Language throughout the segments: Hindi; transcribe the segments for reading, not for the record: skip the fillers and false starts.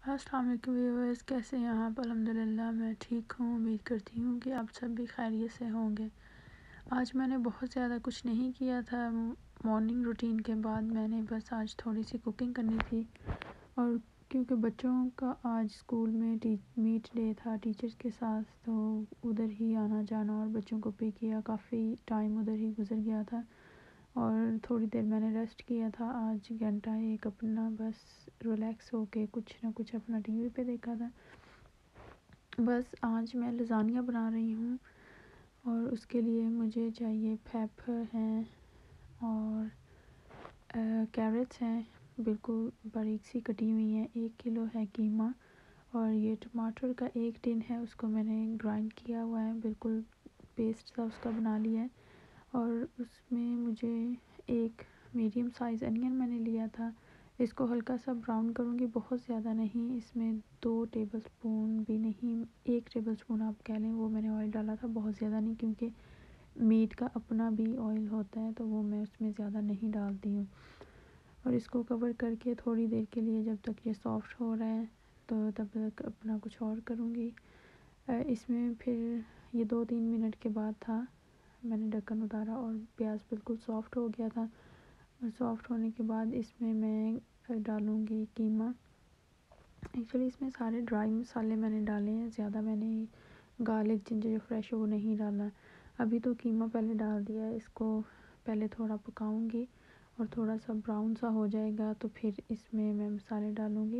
अस्सलाम वालेकुम व्यूअर्स, कैसे हैं आप। अल्हम्दुलिल्लाह मैं ठीक हूँ। उम्मीद करती हूँ कि आप सब भी खैरियत से होंगे। आज मैंने बहुत ज़्यादा कुछ नहीं किया था। मॉर्निंग रूटीन के बाद मैंने बस आज थोड़ी सी कुकिंग करनी थी, और क्योंकि बच्चों का आज स्कूल में मीट डे था टीचर्स के साथ, तो उधर ही आना जाना और बच्चों को पिक किया, काफ़ी टाइम उधर ही गुजर गया था। और थोड़ी देर मैंने रेस्ट किया था। आज घंटा एक अपना बस रिलैक्स होके कुछ ना कुछ अपना टीवी पे देखा था। बस आज मैं लज़ानिया बना रही हूँ, और उसके लिए मुझे चाहिए पेपर हैं और कैरेट्स हैं, बिल्कुल बारीक सी कटी हुई हैं। 1 किलो है कीमा, और ये टमाटर का 1 टिन है, उसको मैंने ग्राइंड किया हुआ है, बिल्कुल पेस्ट सा उसका बना लिया है। और उसमें मुझे एक मीडियम साइज़ अनियन मैंने लिया था, इसको हल्का सा ब्राउन करूँगी, बहुत ज़्यादा नहीं। इसमें 2 टेबलस्पून भी नहीं, 1 टेबलस्पून आप कह लें, वो मैंने ऑयल डाला था, बहुत ज़्यादा नहीं, क्योंकि मीट का अपना भी ऑयल होता है, तो वो मैं उसमें ज़्यादा नहीं डालती हूँ। और इसको कवर करके थोड़ी देर के लिए, जब तक ये सॉफ्ट हो रहा है, तो तब तक अपना कुछ और करूँगी। इसमें फिर ये 2-3 मिनट के बाद था, मैंने ढक्कन उतारा और प्याज बिल्कुल सॉफ्ट हो गया था। और सॉफ्ट होने के बाद इसमें मैं डालूँगी कीमा। एक्चुअली इसमें सारे ड्राई मसाले मैंने डाले हैं, ज़्यादा मैंने गार्लिक जिंजर जो फ्रेश है वो नहीं डाला। अभी तो कीमा पहले डाल दिया है, इसको पहले थोड़ा पकाऊंगी और थोड़ा सा ब्राउन सा हो जाएगा तो फिर इसमें मैं मसाले डालूँगी।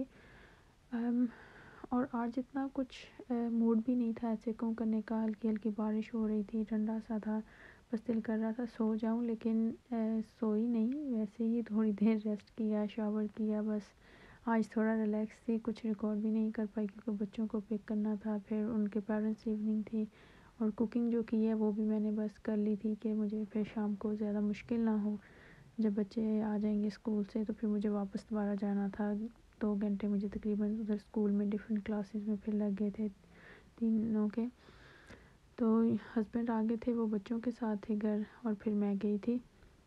और आज इतना कुछ मूड भी नहीं था ऐसे कुक करने का। हल्की हल्की बारिश हो रही थी, ठंडा सा था, बस दिल कर रहा था सो जाऊं, लेकिन सोई नहीं, वैसे ही थोड़ी देर रेस्ट किया, शावर किया। बस आज थोड़ा रिलैक्स थी, कुछ रिकॉर्ड भी नहीं कर पाई क्योंकि बच्चों को पिक करना था, फिर उनके पेरेंट्स इवनिंग थी, और कुकिंग जो की है वो भी मैंने बस कर ली थी कि मुझे फिर शाम को ज़्यादा मुश्किल ना हो। जब बच्चे आ जाएंगे स्कूल से तो फिर मुझे वापस दोबारा जाना था। 2 घंटे मुझे तकरीबन उधर स्कूल में डिफरेंट क्लासेस में फिर लग गए थे तीनों के। तो हस्बैंड आ गए थे, वो बच्चों के साथ थे घर, और फिर मैं गई थी।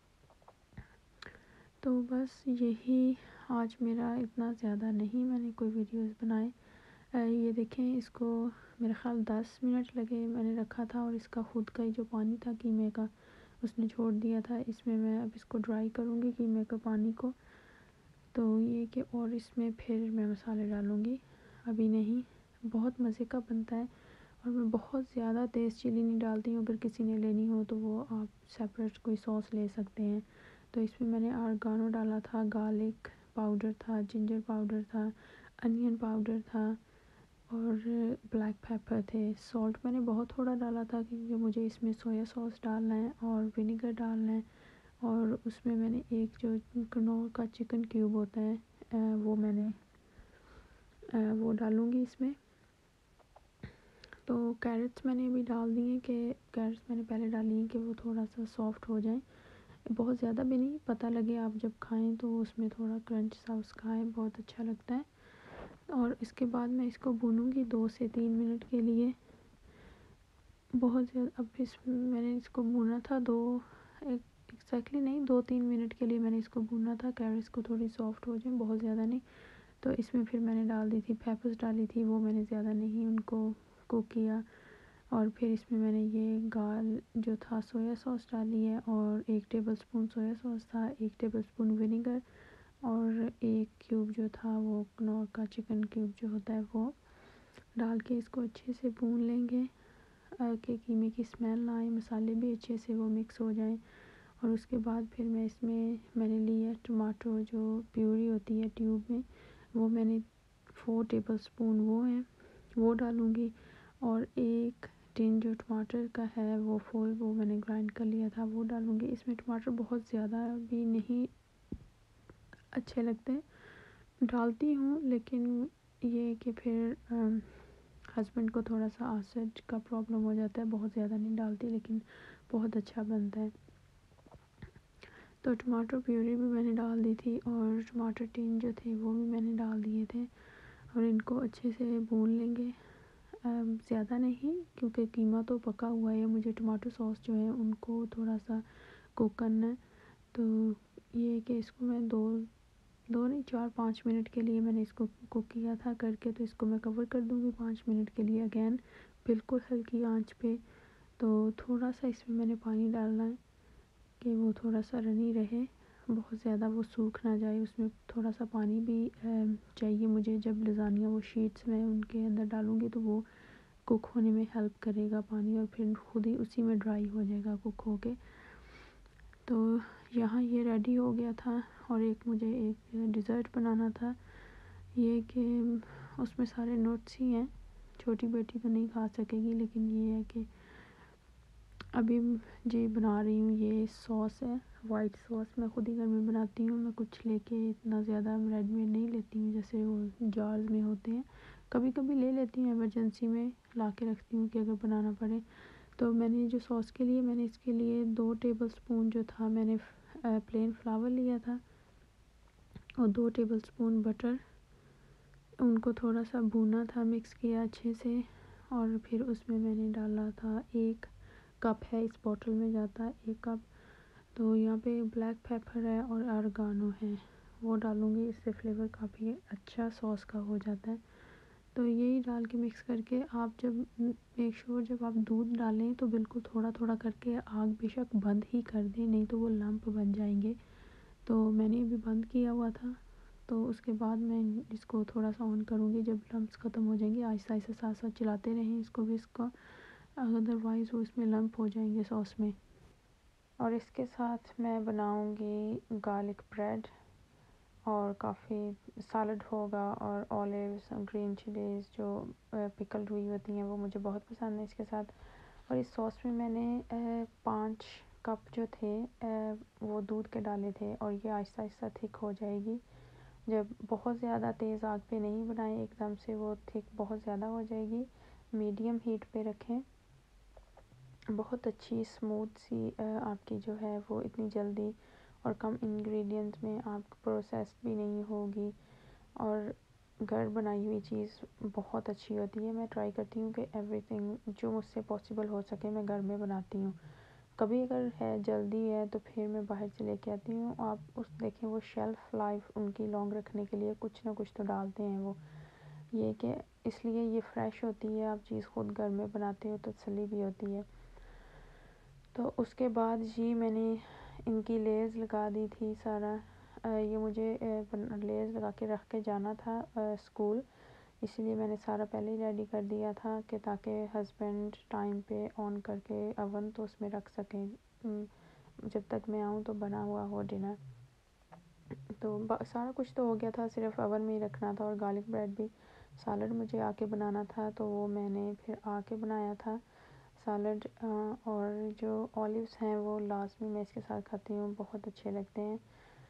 तो बस यही आज मेरा, इतना ज़्यादा नहीं मैंने कोई वीडियोस बनाए। ये देखें, इसको मेरे ख़्याल 10 मिनट लगे मैंने रखा था, और इसका खुद का ही जो पानी था कीमे का उसने छोड़ दिया था। इसमें मैं अब इसको ड्राई करूँगी कीमे के पानी को, तो ये कि और इसमें फिर मैं मसाले डालूँगी, अभी नहीं। बहुत मज़े का बनता है, और मैं बहुत ज़्यादा तेज़ चिली नहीं डालती हूँ। अगर किसी ने लेनी हो तो वो आप सेपरेट कोई सॉस ले सकते हैं। तो इसमें मैंने ऑरिगेनो डाला था, गार्लिक पाउडर था, जिंजर पाउडर था, अनियन पाउडर था, और ब्लैक पेपर थे। सॉल्ट मैंने बहुत थोड़ा डाला था क्योंकि मुझे इसमें सोया सॉस डालना है और विनेगर डालना है। और उसमें मैंने एक जो कनौर का चिकन क्यूब होता है, वो मैंने वो डालूँगी इसमें। तो कैरेट्स मैंने अभी डाल दिए, कि कैरेट्स मैंने पहले डाली हैं कि वो थोड़ा सा सॉफ्ट हो जाए, बहुत ज़्यादा भी नहीं, पता लगे आप जब खाएं तो उसमें थोड़ा क्रंच सा उसका है, बहुत अच्छा लगता है। और इसके बाद मैं इसको भूनूंगी 2 से 3 मिनट के लिए, बहुत ज़्यादा। अब मैंने इसको भूना था एग्जैक्टली नहीं, 2-3 मिनट के लिए मैंने इसको भूना था, कैरेट्स को थोड़ी सॉफ्ट हो जाए, बहुत ज़्यादा नहीं। तो इसमें फिर मैंने डाल दी थी पेपर्स डाली थी, वो मैंने ज़्यादा नहीं उनको कुक किया। और फिर इसमें मैंने ये जो था सोया सॉस डाली है, और 1 टेबलस्पून सोया सॉस था, 1 टेबलस्पून विनेगर, और 1 क्यूब जो था वो कनौर का चिकन क्यूब जो होता है वो डाल के इसको अच्छे से भून लेंगे, कि कीमे की स्मेल ना आए, मसाले भी अच्छे से वो मिक्स हो जाएं। और उसके बाद फिर मैं इसमें मैंने ली है टमाटो जो प्यूरी होती है ट्यूब में, वो मैंने 4 टेबलस्पून वो है, वो डालूँगी। और 1 टिन जो टमाटर का है वो मैंने ग्राइंड कर लिया था, वो डालूँगी। इसमें टमाटर बहुत ज़्यादा भी नहीं अच्छे लगते, डालती हूँ, लेकिन ये कि फिर हस्बैंड को थोड़ा सा एसिड का प्रॉब्लम हो जाता है, बहुत ज़्यादा नहीं डालती, लेकिन बहुत अच्छा बनता है। तो टमाटर प्यूरी भी मैंने डाल दी थी, और टमाटर टिन जो थे वो भी मैंने डाल दिए थे, और इनको अच्छे से भून लेंगे, ज़्यादा नहीं, क्योंकि कीमा तो पका हुआ है। मुझे टमाटो सॉस जो है उनको थोड़ा सा कुक करना है। तो ये कि इसको मैं 2 नहीं 4-5 मिनट के लिए मैंने इसको कुक किया था करके। तो इसको मैं कवर कर दूँगी 5 मिनट के लिए अगेन बिल्कुल हल्की आंच पे। तो थोड़ा सा इसमें मैंने पानी डालना है कि वो थोड़ा सा रनी रहे, बहुत ज़्यादा वो सूख ना जाए। उसमें थोड़ा सा पानी भी चाहिए मुझे। जब लज़ानिया वो शीट्स मैं उनके अंदर डालूँगी तो वो कुक होने में हेल्प करेगा पानी, और फिर खुद ही उसी में ड्राई हो जाएगा कुक हो के। तो यहाँ ये रेडी हो गया था। और एक मुझे एक डिज़र्ट बनाना था, ये कि उसमें सारे नट्स ही हैं। छोटी बेटी तो नहीं खा सकेगी, लेकिन ये है कि अभी जी बना रही हूँ। ये सॉस है, वाइट सॉस, मैं खुद ही घर में बनाती हूँ। मैं कुछ लेके इतना ज़्यादा रेडीमेड नहीं लेती हूँ जैसे वो जार्स में होते हैं। कभी कभी ले लेती हूँ, इमरजेंसी में ला के रखती हूँ कि अगर बनाना पड़े। तो मैंने जो सॉस के लिए मैंने इसके लिए 2 टेबलस्पून जो था मैंने प्लेन फ्लावर लिया था, और 2 टेबलस्पून बटर, उनको थोड़ा सा भूना था, मिक्स किया अच्छे से। और फिर उसमें मैंने डाला था 1 कप है, इस बॉटल में जाता है 1 कप। तो यहाँ पे ब्लैक पेपर है और ऑरिगेनो है, वो डालूँगी। इससे फ्लेवर काफ़ी अच्छा सॉस का हो जाता है। तो यही डाल के मिक्स करके आप जब मेक श्योर जब आप दूध डालें तो बिल्कुल थोड़ा थोड़ा करके आग बेशक बंद ही कर दें, नहीं तो वो लंप बन जाएंगे। तो मैंने अभी बंद किया हुआ था। तो उसके बाद मैं इसको थोड़ा सा ऑन करूँगी। जब लम्प्स ख़त्म हो जाएंगे आहिस्ता आहिस्ता साथ साथ चलाते रहें इसको भी, इसका अदरवाइज़ वो इसमें लम्प हो जाएंगे सॉस में। और इसके साथ मैं बनाऊँगी गार्लिक ब्रेड, और काफ़ी सैलड होगा, और ऑलिव्स, ग्रीन चिलीज़ जो पिकल्ड हुई होती हैं वो मुझे बहुत पसंद है इसके साथ। और इस सॉस में मैंने 5 कप जो थे वो दूध के डाले थे, और ये आहिस्ता आहिस्ता थिक हो जाएगी। जब बहुत ज़्यादा तेज़ आग पे नहीं बनाएं एकदम से, वो थिक बहुत ज़्यादा हो जाएगी। मीडियम हीट पे रखें। बहुत अच्छी स्मूथ सी आपकी जो है वो इतनी जल्दी और कम इंग्रेडिएंट्स में आप प्रोसेस भी नहीं होगी, और घर बनाई हुई चीज़ बहुत अच्छी होती है। मैं ट्राई करती हूँ कि एवरीथिंग जो मुझसे पॉसिबल हो सके मैं घर में बनाती हूँ। कभी अगर है जल्दी है तो फिर मैं बाहर से लेके आती हूँ। आप उस देखें वो शेल्फ़ लाइफ उनकी लॉन्ग रखने के लिए कुछ ना कुछ तो डालते हैं वो, ये कि इसलिए ये फ्रेश होती है। आप चीज़ खुद घर में बनाते हो तो तसल्ली भी होती है। तो उसके बाद जी मैंने इनकी लेज़ लगा दी थी सारा। ये मुझे लेज़ लगा के रख के जाना था स्कूल, इसलिए मैंने सारा पहले ही रेडी कर दिया था कि ताकि हस्बैंड टाइम पे ऑन करके अवन तो उसमें रख सकें, जब तक मैं आऊँ तो बना हुआ हो डिनर। तो सारा कुछ तो हो गया था, सिर्फ अवन में ही रखना था। और गार्लिक ब्रेड भी, सैलड मुझे आके बनाना था तो वो मैंने फिर आके बनाया था सैलड। और जो ऑलिव्स हैं वो लास्ट में मैं इसके साथ खाती हूँ, बहुत अच्छे लगते हैं।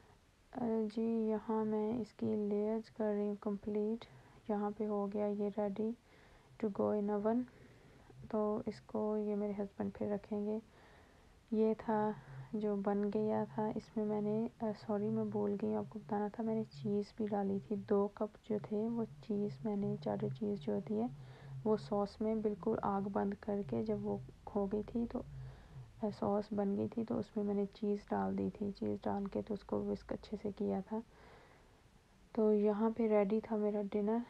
जी यहाँ मैं इसकी लेयर्स कर रही हूँ कंप्लीट। यहाँ पे हो गया ये ready to go in oven. तो इसको ये मेरे हस्बैंड फिर रखेंगे। ये था जो बन गया था। इसमें मैंने सॉरी मैं भूल गई आपको बताना था, मैंने चीज़ भी डाली थी। 2 कप जो थे वो चीज़ मैंने, चेडर चीज़ जो होती है वो सॉस में बिल्कुल आग बंद करके जब वो हो गई थी तो सॉस बन गई थी, तो उसमें मैंने चीज़ डाल दी थी। चीज़ डाल के तो उसको विस्क अच्छे से किया था। तो यहाँ पे रेडी था मेरा डिनर,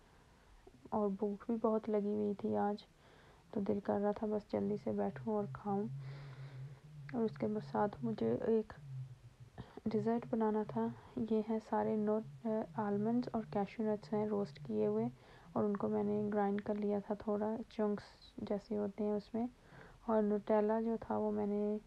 और भूख भी बहुत लगी हुई थी आज, तो दिल कर रहा था बस जल्दी से बैठूं और खाऊं। और उसके साथ मुझे एक डिज़र्ट बनाना था। ये है सारे आलमंड्स और कैशू नट्स हैं रोस्ट किए हुए, और उनको मैंने ग्राइंड कर लिया था, थोड़ा चंक्स जैसे होते हैं उसमें। और नुटेला जो था वो मैंने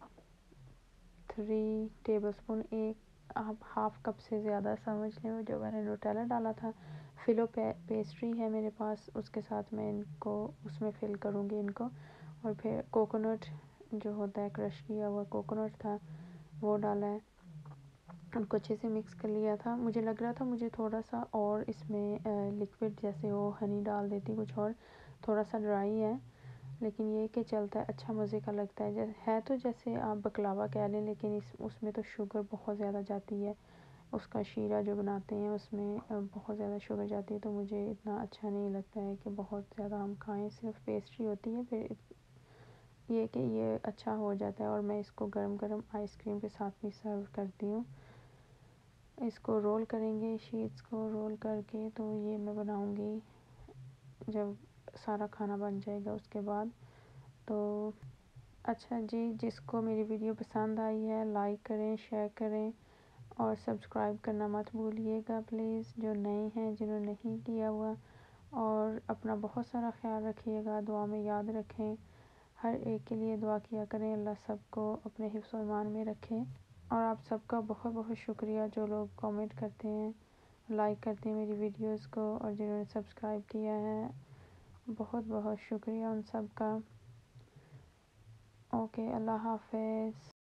3 टेबलस्पून, एक आप हाफ कप से ज़्यादा समझ लें वो जो मैंने नुटेला डाला था। फिलो पेस्ट्री है मेरे पास, उसके साथ मैं इनको उसमें फिल करूँगी इनको। और फिर कोकोनट जो होता है, क्रश किया हुआ कोकोनट था वो डाला है। उनको अच्छे से मिक्स कर लिया था। मुझे लग रहा था मुझे थोड़ा सा और इसमें लिक्विड जैसे हो हनी डाल देती कुछ और, थोड़ा सा ड्राई है, लेकिन ये कि चलता है, अच्छा मज़े का लगता है। जैसे है तो जैसे आप बकलावा कह लें, लेकिन उसमें तो शुगर बहुत ज़्यादा जाती है। उसका शीरा जो बनाते हैं उसमें बहुत ज़्यादा शुगर जाती है, तो मुझे इतना अच्छा नहीं लगता है कि बहुत ज़्यादा हम खाएं। सिर्फ पेस्ट्री होती है, फिर ये कि ये अच्छा हो जाता है। और मैं इसको गरम गरम आइसक्रीम के साथ भी सर्व करती हूँ। इसको रोल करेंगे, शीट्स को रोल करके। तो ये मैं बनाऊंगी जब सारा खाना बन जाएगा उसके बाद। तो अच्छा जी, जिसको मेरी वीडियो पसंद आई है लाइक करें, शेयर करें और सब्सक्राइब करना मत भूलिएगा प्लीज़, जो नए हैं जिन्होंने नहीं किया हुआ। और अपना बहुत सारा ख्याल रखिएगा, दुआ में याद रखें। हर एक के लिए दुआ किया करें, अल्लाह सबको अपने हिफ्ज़ और ईमान में रखे। और आप सबका बहुत बहुत शुक्रिया जो लोग कमेंट करते हैं, लाइक करते हैं मेरी वीडियोस को, और जिन्होंने सब्सक्राइब किया है, बहुत बहुत शुक्रिया उन सब का। ओके, अल्लाह हाफ़िज़।